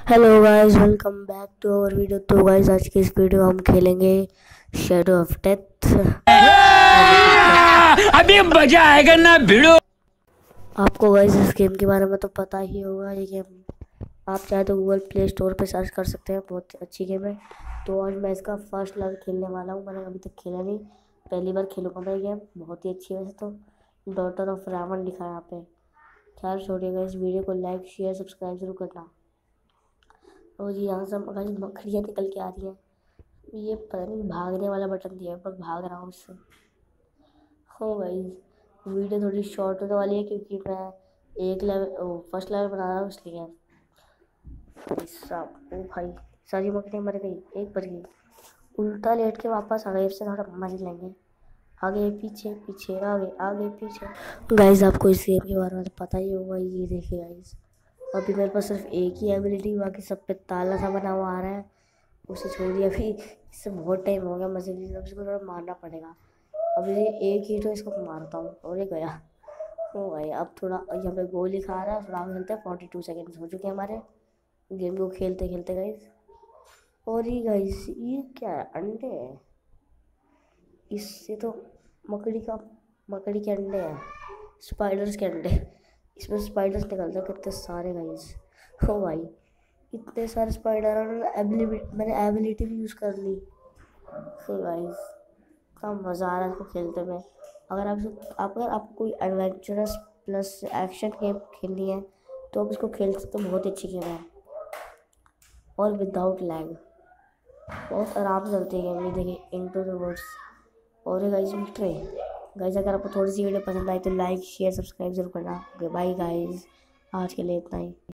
Hello guys, welcome back to our video. तो guys, आज की इस वीडियो हम खेलेंगे शैडो ऑफ डेथ। अभी मजा आएगा ना भिड़ो। आपको गाइस इस गेम के बारे में तो पता ही होगा। ये गेम आप चाहे तो गूगल प्ले स्टोर पे सर्च कर सकते हैं, बहुत अच्छी गेम है। तो आज मैं इसका फर्स्ट लेवल खेलने वाला हूँ। मैंने अभी तक खेला नहीं, पहली बार खेलूँगा मैं गेम। बहुत ही अच्छी है वैसे तो। डॉटर ऑफ रावण लिखा है यहाँ पे। खैर छोड़िएगा, इस वीडियो को लाइक शेयर सब्सक्राइब जरूर करना। और जी यहाँ से मकड़ियाँ निकल के आ रही हैं। ये पता नहीं भागने वाला बटन दिया है, पर भाग रहा हूँ इससे। हो भाई, वीडियो थोड़ी शॉर्ट होने वाली है क्योंकि मैं एक लेवल फर्स्ट लेवल बना रहा हूँ, इसलिए। भाई साहब, ओ भाई, सारी मकड़ियाँ मर गई, एक बच गई। उल्टा लेट के वापस आ गए, इससे थोड़ा मजे लेंगे। आगे पीछे पीछे आगे आगे पीछे। गाइस, आपको इस गेम के बारे में तो पता ही होगा। ये देखिए गाइस, अभी मेरे पास सिर्फ एक ही एबिलिटी, बाकी सब पे ताला सा बना हुआ आ रहा है। उसे छोड़िए, अभी इससे बहुत टाइम हो गया। मजे लिए इसको थोड़ा मारना पड़ेगा। अभी ये एक ही तो इसको मारता हूँ और ये गया। ओ भाई, अब थोड़ा यहाँ पे गोली खा रहा है। थोड़ा आगे चलते हैं। 42 सेकेंड हो चुके हैं हमारे गेम को खेलते खेलते गाइस। और ये गाइस, ये क्या है? अंडे हैं। इससे तो मकड़ी के अंडे हैं, स्पाइडर्स के अंडे। इसमें स्पाइडर्स निकलते हैं कितने सारे गाइस। हो भाई, इतने सारे स्पाइडर और एबिलिटी, मैंने एबिलिटी भी यूज़ कर ली। तो गाइस, इतना मज़ा आ रहा है इसको खेलते में। अगर आपको कोई एडवेंचरस प्लस एक्शन गेम खेलनी है तो आप इसको खेल सकते हो। बहुत अच्छी गेम है और विदाउट लैग बहुत आराम से चलती है गेम। ये देखिए, इनटू द वर्ड्स। और ये गाइस विक्ट्री। गाइस, अगर आपको थोड़ी सी वीडियो पसंद आई तो लाइक शेयर सब्सक्राइब जरूर करना। बाय गाइस, आज के लिए इतना ही।